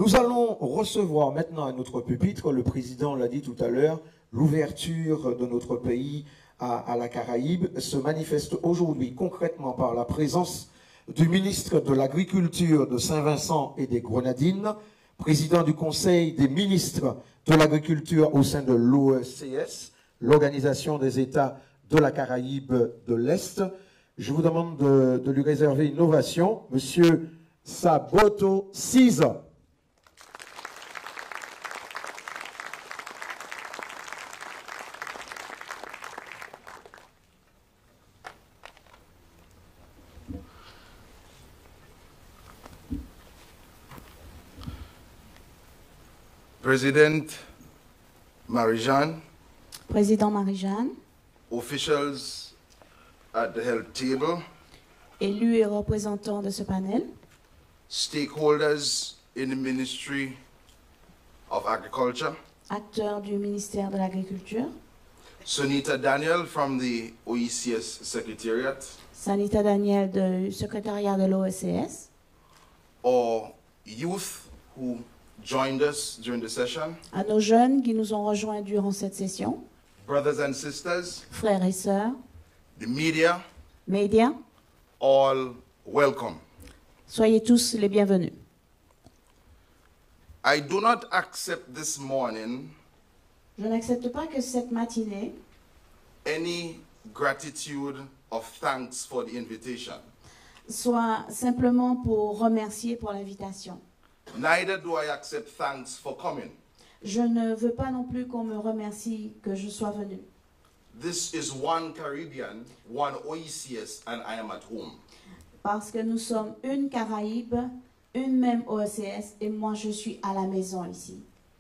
Nous allons recevoir maintenant à notre pupitre, le président l'a dit tout à l'heure, l'ouverture de notre pays à la Caraïbe se manifeste aujourd'hui concrètement par la présence du ministre de l'Agriculture de Saint-Vincent et des Grenadines, président du Conseil des ministres de l'Agriculture au sein de l'OECS, l'Organisation des États de la Caraïbe de l'Est. Je vous demande de lui réserver une ovation, Monsieur Saboto Siza. President Marie-Jeanne, Président Marie-Jeanne, officials at the health table, élus et représentants de ce panel, stakeholders in the Ministry of Agriculture, acteurs du ministère de l'Agriculture, Sunita Daniel from the OECS Secretariat, Sanita Daniel du secrétariat de l'OECS, or youth who joined us during the session, à nos jeunes qui nous ont rejoints durant cette session, brothers and sisters, frères et sœurs, the media, médias, all welcome. soyez tous les bienvenus. I do not accept this morning Je n'accepte pas que cette matinée any gratitude of thanks for the invitation. soit simplement pour remercier pour l'invitation. Neither do I accept thanks for coming. Je ne veux pas non plus qu'on me remercie que je sois venu. This is one Caribbean, one OECS, and I am at home. Parce que nous sommes une Caraïbe, une même OECS, et moi je suis à la maison ici.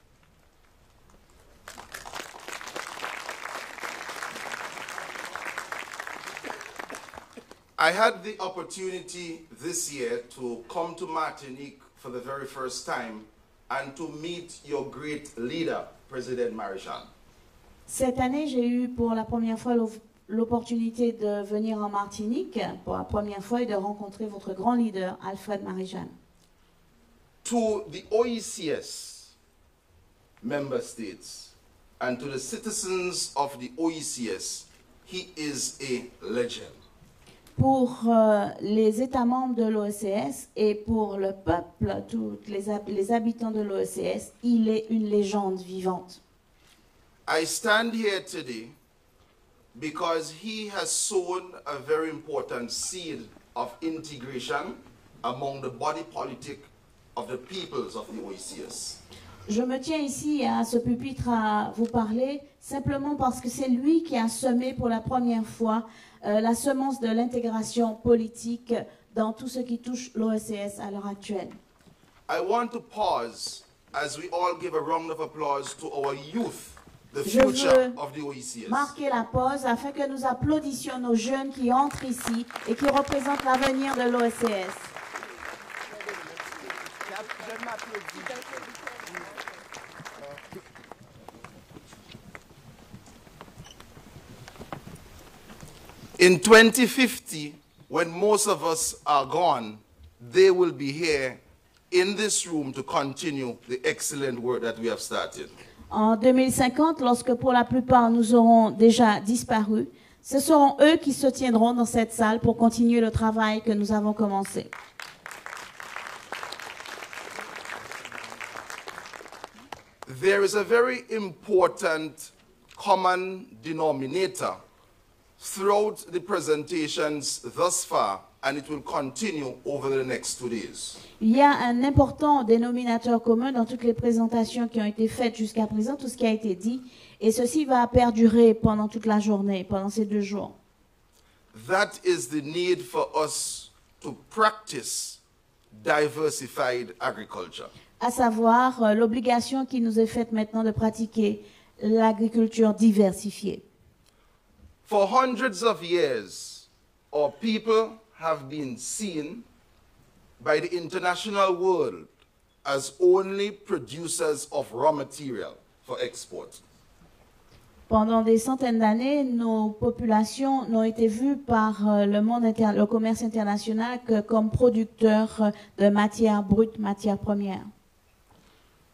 I had the opportunity this year to come to Martinique for the very first time and to meet your great leader, President Marie-Jeanne. Cette année, j'ai eu pour la première fois l'opportunité de venir en Martinique, pour la première fois, et de rencontrer votre grand leader, Alfred Marie-Jeanne. To the OECS member states and to the citizens of the OECS, he is a legend. Pour les États membres de l'OECS et pour le peuple, tous les habitants de l'OECS, il est une légende vivante. I stand here today because he has sown a very important seed of integration among the body politic of the peoples of the OECS. Je me tiens ici à ce pupitre à vous parler simplement parce que c'est lui qui a semé pour la première fois la semence de l'intégration politique dans tout ce qui touche l'OECS à l'heure actuelle. I want to pause as we all give a round of applause to our youth, the Je future veux of the OECS. marquer la pause afin que nous applaudissions nos jeunes qui entrent ici et qui représentent l'avenir de l'OECS. In 2050, when most of us are gone, they will be here in this room to continue the excellent work that we have started. En 2050, lorsque pour la plupart nous aurons déjà disparu, ce seront eux qui se tiendront dans cette salle pour continuer le travail que nous avons commencé. There is a very important common denominator throughout the presentations thus far, and it will continue over the next 2 days. Il y a un important dénominateur commun dans toutes les présentations qui ont été faites jusqu'à présent, tout ce qui a été dit, et ceci va perdurer pendant toute la journée, pendant ces 2 jours. That is the need for us to practice diversified agriculture. À savoir l'obligation qui nous est faite maintenant de pratiquer l'agriculture diversifiée. For hundreds of years, our people have been seen by the international world as only producers of raw material for export. Pendant des centaines d'années, nos populations n'ont été vues par le commerce international que comme producteurs de matières brutes, matières premières.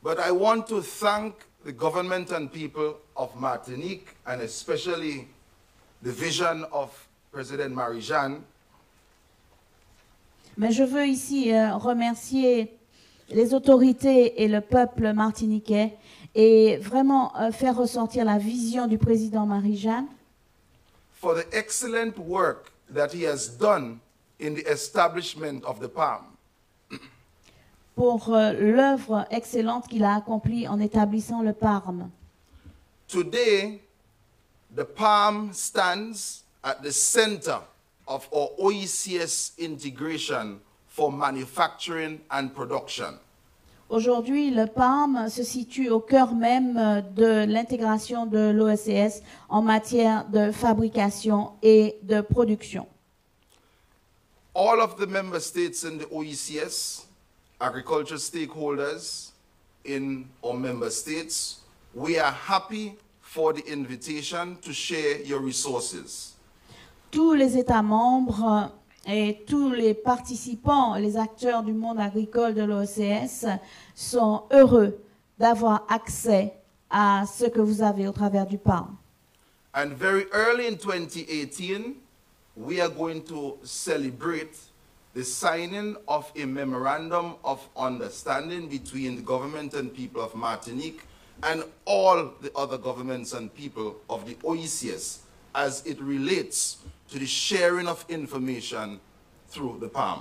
But I want to thank the government and people of Martinique, and especially the vision of President Marie-Jeanne, Mais je veux ici remercier les autorités et le peuple martiniquais et vraiment faire ressortir la vision du président Marie-Jeanne for the excellent work that he has done in the establishment of the PAM. pour l'œuvre excellente qu'il a accomplie en établissant le PARM. Today, the PAM stands at the center of our OECS integration for manufacturing and production. Aujourd'hui, le PARM se situe au cœur même de l'intégration de l'OECS en matière de fabrication et de production. All of the member states in the OECS, agriculture stakeholders in our member states, we are happy for the invitation to share your resources. Tous les États membres et tous les participants, les acteurs du monde agricole de l'OECS sont heureux d'avoir accès à ce que vous avez au travers du PARM. And very early in 2018, we are going to celebrate the signing of a memorandum of understanding between the government and people of Martinique and all the other governments and people of the OECS as it relates to the sharing of information through the PAM.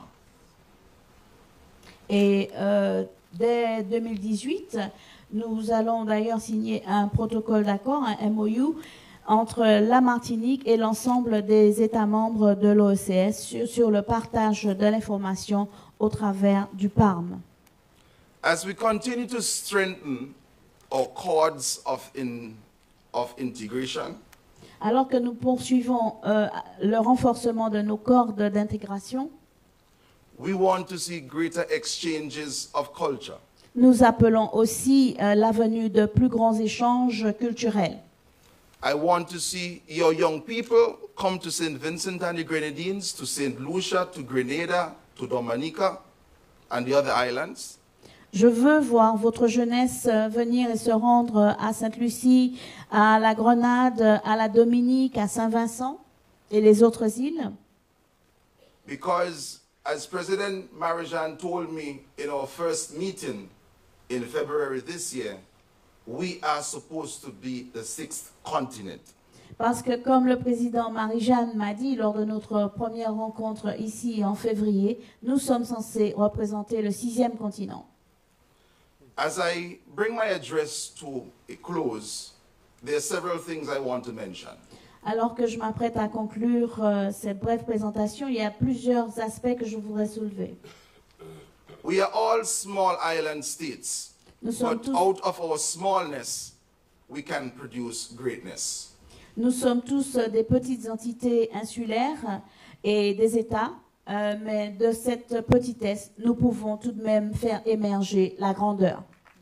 Et dès 2018, nous allons d'ailleurs signer un protocole d'accord, un MOU, entre la Martinique et l'ensemble des États membres de l'OECS sur le partage de l'information au travers du PARM. As we continue to strengthen our cords of integration, Alors que nous poursuivons le renforcement de nos cordes d'intégration, we want to see greater exchanges of culture. nous appelons aussi la venue de plus grands échanges culturels. I want to see your young people come to St. Vincent and the Grenadines, to St. Lucia, to Grenada, to Dominica, and the other islands. Je veux voir votre jeunesse venir et se rendre à Sainte-Lucie, à la Grenade, à la Dominique, à Saint-Vincent et les autres îles. Because as President Marie-Jeanne told me in our first meeting in February this year, we are supposed to be the sixth continent. Parce que comme le président Marie-Jeanne m'a dit lors de notre première rencontre ici en février, nous sommes censés représenter le 6e continent. As I bring my address to a close, there are several things I want to mention. Alors que je m'apprête à conclure cette brève présentation, il y a plusieurs aspects que je voudrais soulever. We are all small island states, Nous sommes but tous, out of our smallness, we can produce greatness. nous sommes tous des petites entités insulaires et des États, mais de cette petitesse, nous pouvons tout de même faire émerger la grandeur.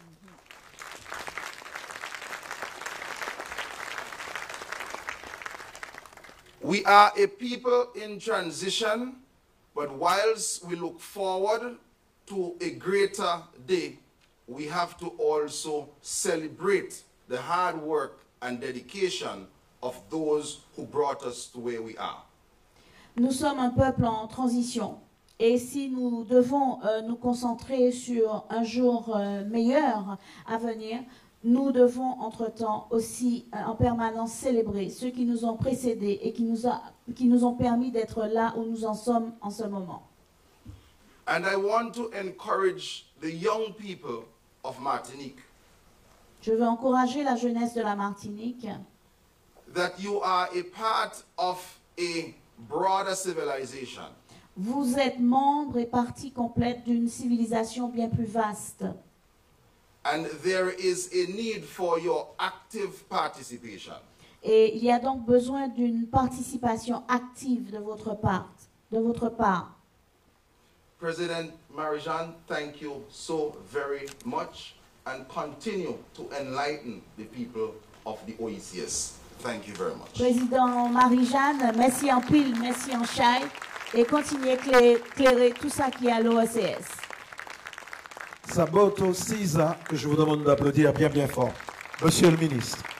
We are a people in transition, but whilst we look forward to a greater day, we have to also celebrate the hard work and dedication of those who brought us to where we are. Nous sommes un peuple en transition. Et si nous devons nous concentrer sur un jour meilleur à venir, nous devons entre-temps aussi en permanence célébrer ceux qui nous ont précédés et qui nous ont permis d'être là où nous en sommes en ce moment. And I want to encourage the young people of Martinique Je veux encourager la jeunesse de la Martinique that you are a part of a broader civilization. Vous êtes membre et partie complète d'une civilisation bien plus vaste. And there is a need for your active participation. Et il y a donc besoin d'une participation active de votre part. President Marie-Jeanne, thank you so very much, and continue to enlighten the people of the OECS. Thank you very much. Président Marie-Jeanne, merci en pile, merci en chai, et continuez à éclairer tout ça qui est à l'OECS. Saboto Siza, que je vous demande d'applaudir bien fort. Monsieur le ministre.